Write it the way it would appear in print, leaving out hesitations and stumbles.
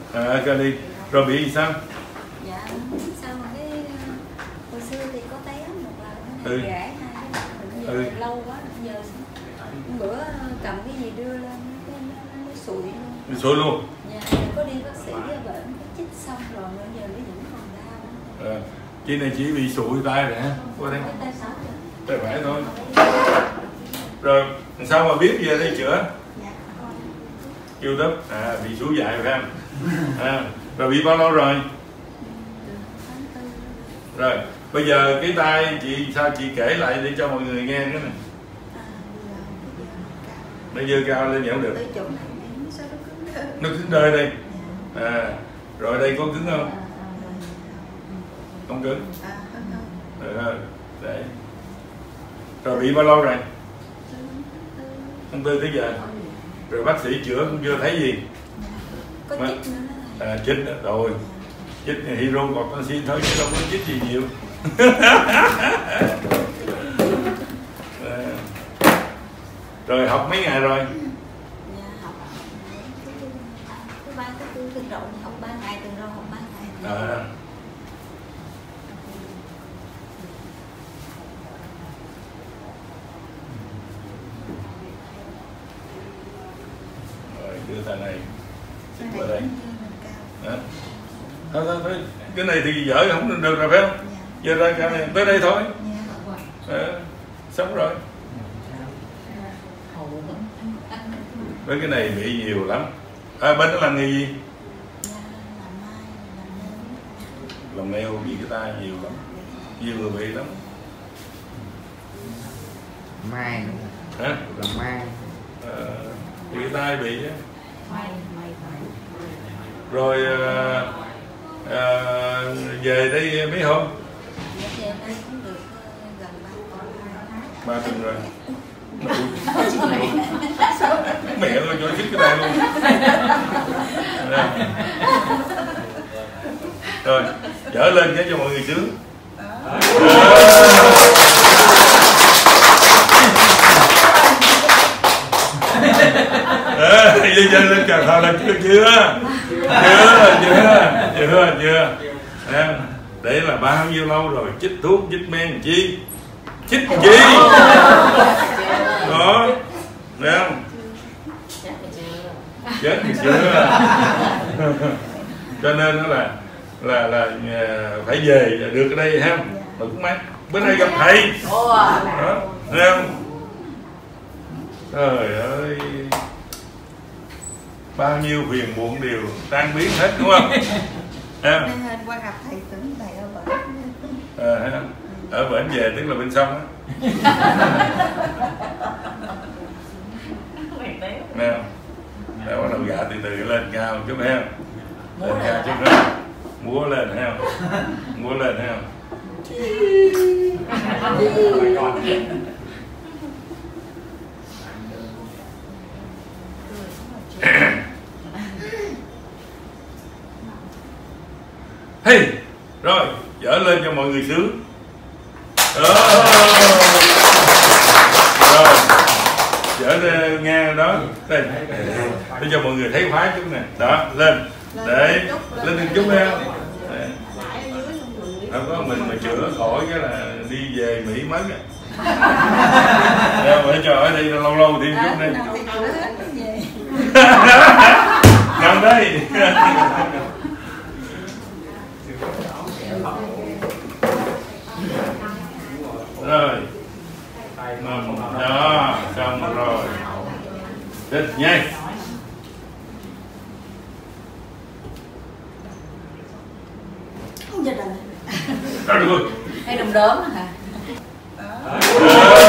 Ca đi. Rồi bị gì sao? Dạ sao mà cái hồi xưa thì có té một lần nó gãy hai cái giờ lâu quá giờ bữa cầm cái gì đưa lên nó sụi luôn. Sụi luôn. Dạ có đi bác sĩ ở bệnh chích xong rồi bây giờ nó vẫn còn đau. Chị này chỉ bị sụi tay rồi hả? Qua đây. Tay phải thôi. Rồi sao mà biết về đây chữa? Dạ. YouTube. Bị sụi dài phải không? Rồi bị bao lâu rồi? Rồi bây giờ cái tay chị sao chị kể lại để cho mọi người nghe cái này. Nó dơ cao lên vẫn được. Nó cứng đơ đây. Rồi đây có cứng không? Không cứng. Để. Rồi bị bao lâu rồi? Tháng 4 tới giờ. Rồi bác sĩ chữa cũng chưa thấy gì. Có chích nữa. Chích rồi. Chích hydro cortisone thôi chứ không có chích gì nhiều. Rồi học mấy ngày rồi? Dạ học thứ 3 thứ 4 tuần rồi học 3 ngày, tuần rồi học 3 ngày. Rồi đưa tay này xích qua đây. Thôi cái này thì dở không được rồi phải không? Giờ ra cái này tới đây thôi. Xong rồi. Với cái này bị nhiều lắm. Bên đó làm nghề gì? Làm nail bị cái tay nhiều lắm. Nhiều người bị lắm. Mai nữa. Hả? Làm mai. Bị cái tay bị á. Rồi về đây mấy hôm? Về đây cũng được gần 3 tuần rồi. Mẹ ơi cho chích cái tay luôn. Rồi dở lên cái cho mọi người sướng. Dơ lên cà thò là chưa. Để là bao nhiêu lâu rồi chích thuốc chích men chi? Chích chi? Đó. Thấy không? Chết thì chưa. Cho nên nó là phải về được ở đây ha. Mà cũng mấy bữa nay gặp thầy. Đó. Thấy không? Trời ơi. Bao nhiêu phiền muộn đều tan biến hết đúng không? Qua gặp thầy tưởng thầy ở bển. Ở bển về tức là bên sông á. Nè, để bắt đầu gạ từ từ lên cao chút ha. Lên cao chút nữa. Múa lên ha. Múa lên ha. Hey, rồi dở lên cho mọi người sướng. Rồi dở lên nghe đó. Đây để cho mọi người thấy khoái chút nè. Đó lên để lên một chút ha. Không có mình mà chữa khỏi cái là đi về Mỹ mất à. Để cho ở đây lâu lâu thêm chút này. Nằm đây. Rồi đó xong rồi chết nhanh. Không giờ được rồi. hay đồng đốm hả?